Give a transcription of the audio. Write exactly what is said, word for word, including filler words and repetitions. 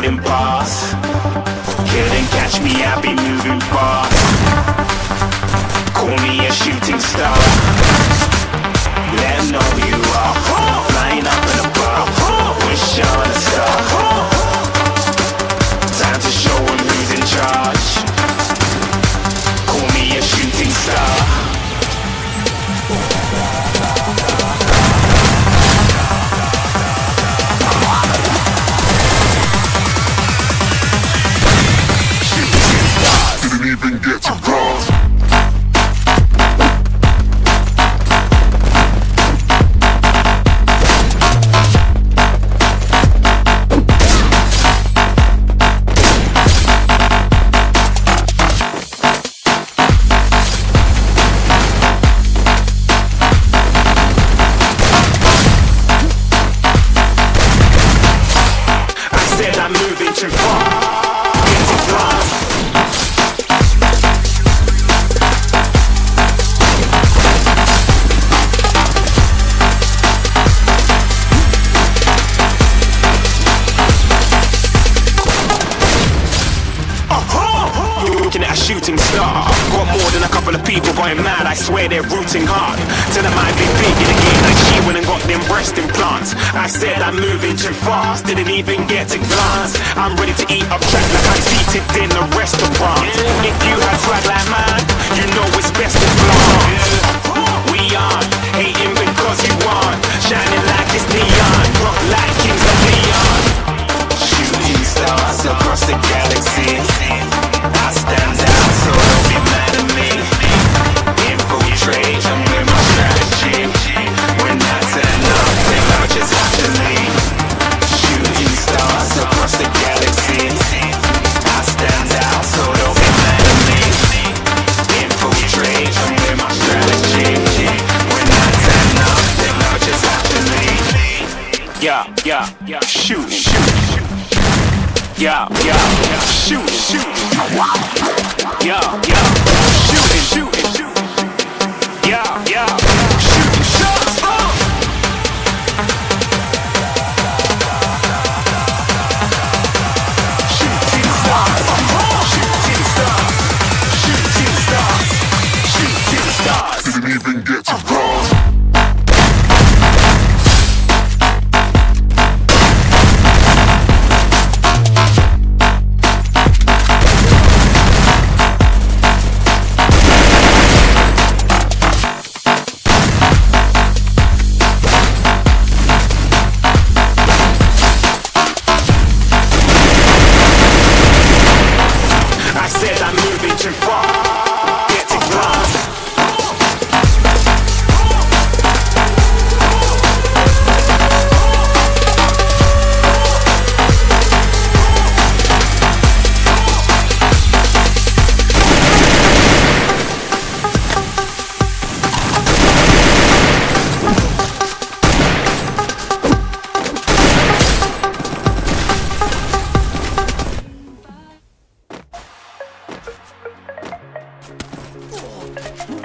boarding pass. Couldn't catch me, I be moving fast. Call me a shooting star. Let 'em know who you are. Flying up in a bar, wish on a star. Time to show 'em who's in charge. Call me a shooting star. Didn't even get to cross. I said I'm moving too far. Get to glass. Looking at a shooting star. Got more than a couple of people going mad, I swear they're rooting hard. Tell them I've been big in the game like she went and got them breast implants. I said I'm moving too fast, didn't even get to glance. I'm ready to eat up track like I'm seated in a restaurant. If you had swag like mine, you know it's best to flaunt. We aren't hating because you aren't shining like this neon, rock like kings of Leon. Shooting stars across the galaxy. I stand out, so don't be mad at me. Infiltrate, I'm with my strategy. When I turn up, then I just have to leave. Shooting stars across the galaxy. I stand out, so don't be mad at me. Infiltrate, I'm with my strategy. When I turn up, then I just have to leave. Yeah, yeah, yeah, shoot, shoot, shoot. Yeah, yeah, yeah, shoot, shoot. Yeah, yeah, shooting, shooting, shooting. Yeah, yeah, shooting shots. Oh. Shooting stars, shooting stars, shooting stars, shooting stars. Didn't even get to cross. I said I'm moving too far. Get to glass. Oh.